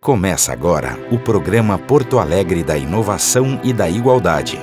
Começa agora o programa Porto Alegre da Inovação e da Igualdade.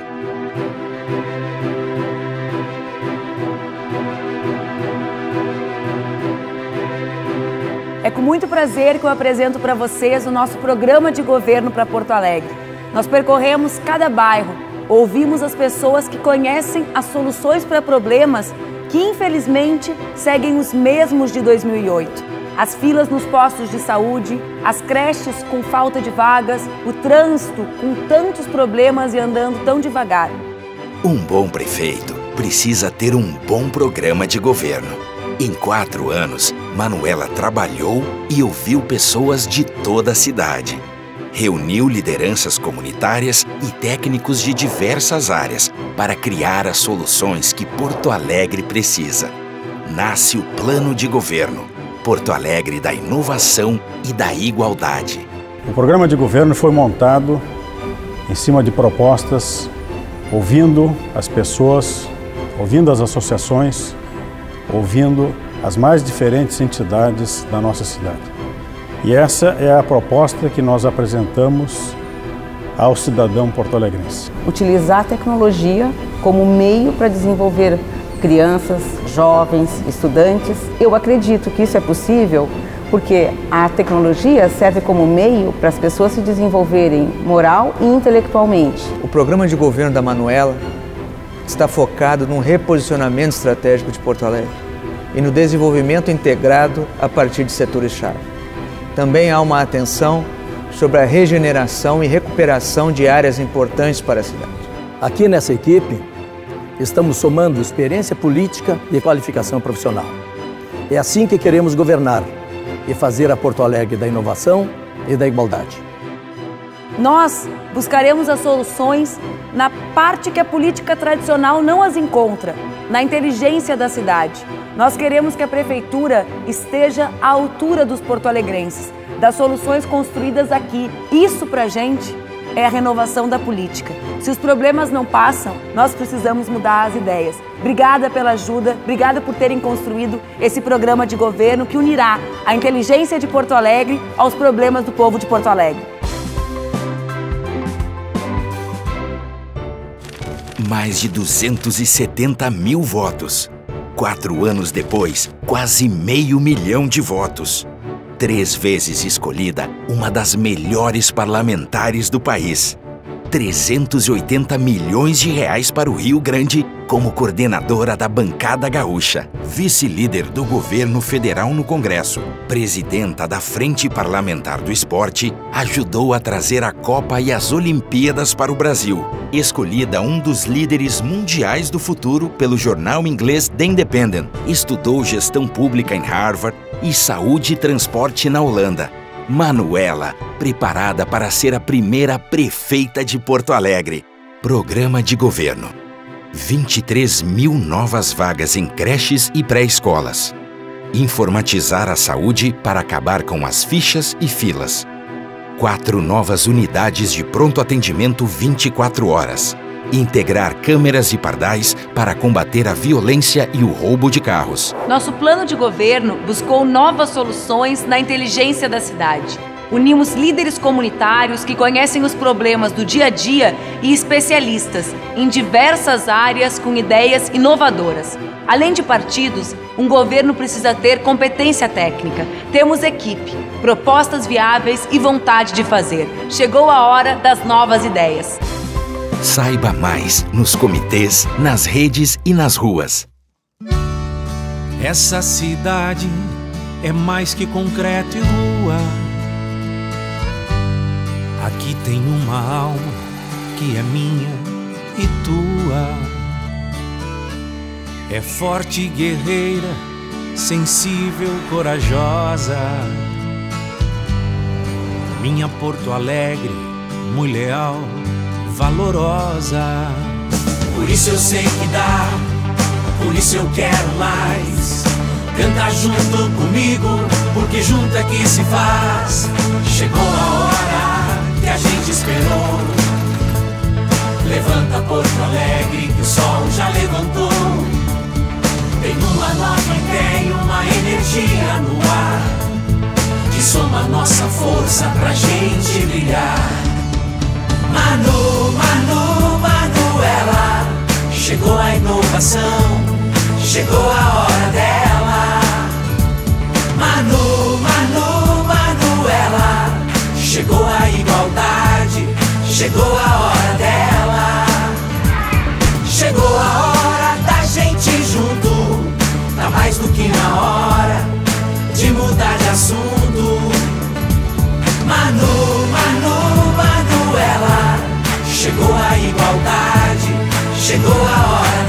É com muito prazer que eu apresento para vocês o nosso programa de governo para Porto Alegre. Nós percorremos cada bairro, ouvimos as pessoas que conhecem as soluções para problemas que infelizmente seguem os mesmos de 2008. As filas nos postos de saúde, as creches com falta de vagas, o trânsito com tantos problemas e andando tão devagar. Um bom prefeito precisa ter um bom programa de governo. Em 4 anos, Manuela trabalhou e ouviu pessoas de toda a cidade. Reuniu lideranças comunitárias e técnicos de diversas áreas para criar as soluções que Porto Alegre precisa. Nasce o Plano de Governo. Porto Alegre da Inovação e da Igualdade. O programa de governo foi montado em cima de propostas, ouvindo as pessoas, ouvindo as associações, ouvindo as mais diferentes entidades da nossa cidade. E essa é a proposta que nós apresentamos ao cidadão porto-alegrense. Utilizar a tecnologia como meio para desenvolver crianças, jovens, estudantes. Eu acredito que isso é possível porque a tecnologia serve como meio para as pessoas se desenvolverem moral e intelectualmente. O programa de governo da Manuela está focado num reposicionamento estratégico de Porto Alegre e no desenvolvimento integrado a partir de setores-chave. Também há uma atenção sobre a regeneração e recuperação de áreas importantes para a cidade. Aqui nessa equipe, estamos somando experiência política e qualificação profissional. É assim que queremos governar e fazer a Porto Alegre da inovação e da igualdade. Nós buscaremos as soluções na parte que a política tradicional não as encontra, na inteligência da cidade. Nós queremos que a prefeitura esteja à altura dos porto-alegrenses, das soluções construídas aqui. Isso, pra gente, é a renovação da política. Se os problemas não passam, nós precisamos mudar as ideias. Obrigada pela ajuda, obrigada por terem construído esse programa de governo que unirá a inteligência de Porto Alegre aos problemas do povo de Porto Alegre. Mais de 270 mil votos. 4 anos depois, quase 500 mil de votos. 3 vezes escolhida uma das melhores parlamentares do país. 380 milhões de reais para o Rio Grande como coordenadora da bancada gaúcha. Vice-líder do governo federal no Congresso. Presidenta da Frente Parlamentar do Esporte, ajudou a trazer a Copa e as Olimpíadas para o Brasil. Escolhida um dos líderes mundiais do futuro pelo jornal inglês The Independent. Estudou gestão pública em Harvard e saúde e transporte na Holanda. Manuela, preparada para ser a primeira prefeita de Porto Alegre. Programa de governo. 23 mil novas vagas em creches e pré-escolas. Informatizar a saúde para acabar com as fichas e filas. 4 novas unidades de pronto atendimento 24 horas. Integrar câmeras e pardais para combater a violência e o roubo de carros. Nosso plano de governo buscou novas soluções na inteligência da cidade. Unimos líderes comunitários que conhecem os problemas do dia a dia e especialistas em diversas áreas com ideias inovadoras. Além de partidos, um governo precisa ter competência técnica. Temos equipe, propostas viáveis e vontade de fazer. Chegou a hora das novas ideias. Saiba mais nos comitês, nas redes e nas ruas. Essa cidade é mais que concreto e rua. Aqui tem uma alma que é minha e tua. É forte e guerreira, sensível, corajosa. Minha Porto Alegre, muito leal, valorosa. Por isso eu sei que dá, por isso eu quero mais. Canta junto comigo, porque junto é que se faz. Chegou a hora que a gente esperou. Levanta Porto Alegre, que o sol já levantou. Tem uma nova ideia, uma energia no ar. De soma nossa força pra gente brilhar. Manu, Manu, Manuela, chegou a inovação, chegou a hora dela. Manu, Manu, Manuela, chegou a igualdade, chegou a hora dela. Chegou a hora da gente junto, tá mais do que na hora de mudar de assunto. Manu, Manu, Manuela, chegou a igualdade, chegou a hora